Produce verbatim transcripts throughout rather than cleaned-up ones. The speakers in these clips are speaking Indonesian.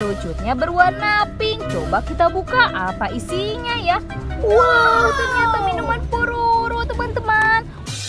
kerucutnya berwarna pink. Coba kita buka apa isinya ya. Wow, ternyata minuman Pororo teman-teman.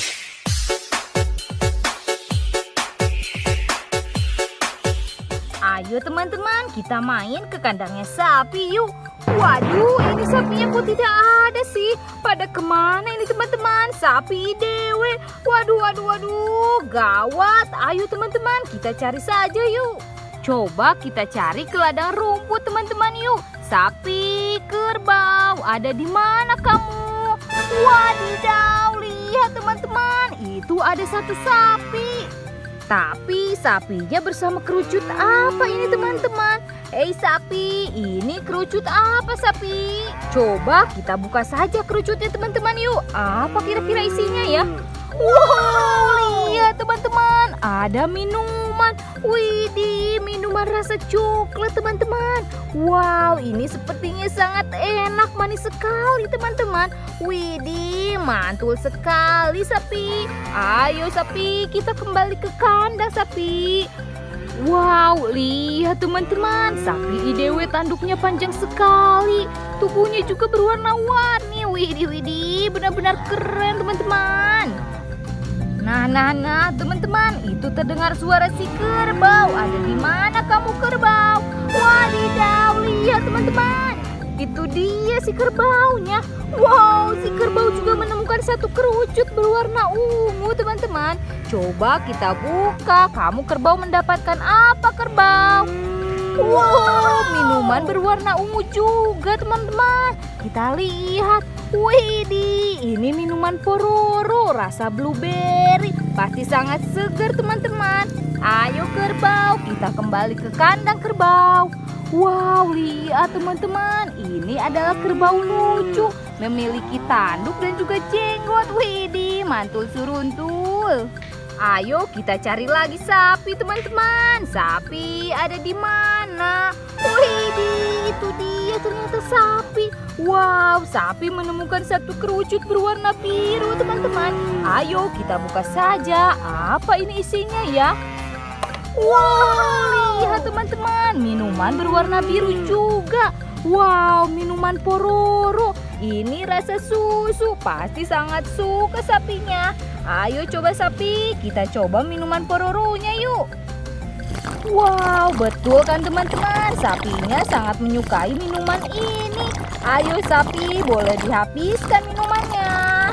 Ayo teman-teman, kita main ke kandangnya sapi yuk. Waduh, ini sapinya kok tidak ada sih? Pada kemana ini teman-teman? Sapi dewe. Waduh, waduh, waduh, gawat. Ayo teman-teman, kita cari saja yuk. Coba kita cari ke ladang rumput teman-teman yuk. Sapi, kerbau, ada di mana kamu? Wadidaw, lihat teman-teman, itu ada satu sapi. Tapi sapinya bersama kerucut apa ini teman-teman? Hei sapi, ini kerucut apa sapi? Coba kita buka saja kerucutnya teman-teman yuk. Apa kira-kira isinya ya? Wow, lihat teman-teman, ada minuman. Widih, minuman rasa coklat teman-teman. Wow, ini sepertinya sangat enak, manis sekali teman-teman. Widih, mantul sekali sapi. Ayo sapi, kita kembali ke kandang sapi. Wow, lihat teman-teman, sapi idewe tanduknya panjang sekali. Tubuhnya juga berwarna-warni. Widih, widih, benar-benar keren teman-teman. Nah, nah, nah, teman-teman, itu terdengar suara si kerbau. Ada di mana kamu kerbau? Wadidaw, lihat teman-teman. Itu dia si kerbaunya. Wow, si kerbau juga menemukan satu kerucut berwarna ungu teman-teman. Coba kita buka. Kamu kerbau mendapatkan apa kerbau? Wow, minuman berwarna ungu juga teman-teman. Kita lihat. Widih, ini minuman Pororo rasa blueberry. Pasti sangat segar teman-teman. Ayo kerbau, kita kembali ke kandang kerbau. Wow, lihat teman-teman, ini adalah kerbau lucu. Memiliki tanduk dan juga jenggot. Widih, mantul suruntul. Ayo kita cari lagi sapi teman-teman. Sapi ada di mana? Widih, itu dia ternyata sapi. Wow, sapi menemukan satu kerucut berwarna biru teman-teman. Ayo kita buka saja. Apa ini isinya ya? Wow, lihat teman-teman, minuman berwarna biru juga. Wow, minuman Pororo. Ini rasa susu, pasti sangat suka sapinya. Ayo coba sapi, kita coba minuman Pororonya yuk. Wow, betul kan teman-teman, sapinya sangat menyukai minuman ini. Ayo sapi, boleh dihabiskan minumannya.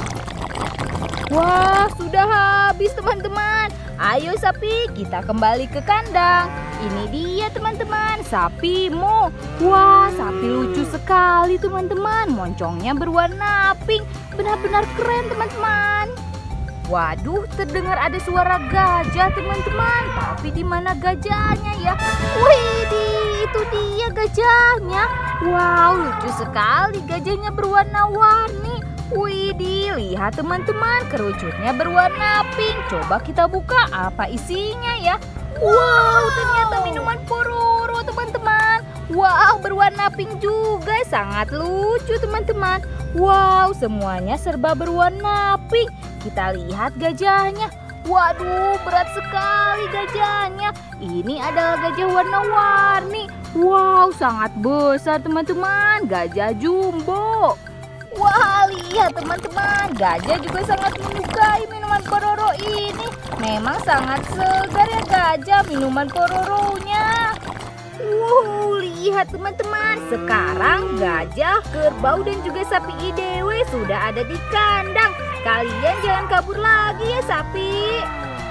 Wah, sudah habis teman-teman. Ayo sapi, kita kembali ke kandang. Ini dia teman-teman, sapi Mo. Wah, sapi lucu sekali teman-teman. Moncongnya berwarna pink. Benar-benar keren teman-teman. Waduh, terdengar ada suara gajah teman-teman. Tapi di mana gajahnya ya? Widih, itu dia gajahnya. Wow, lucu sekali, gajahnya berwarna-warni. Widih, lihat teman-teman, kerucutnya berwarna pink. Coba kita buka apa isinya ya. Wow, ternyata minuman Pororo teman-teman. Wow, berwarna pink juga, sangat lucu teman-teman. Wow, semuanya serba berwarna pink. Kita lihat gajahnya. Waduh, berat sekali gajahnya. Ini adalah gajah warna-warni. Wow, sangat besar teman-teman. Gajah jumbo. Wah, lihat teman-teman, gajah juga sangat menyukai minuman Pororo ini. Memang sangat segar ya gajah minuman Pororonya. Wow, lihat teman-teman, sekarang gajah, kerbau dan juga sapi idewe sudah ada di kandang. Kalian jangan kabur lagi ya sapi.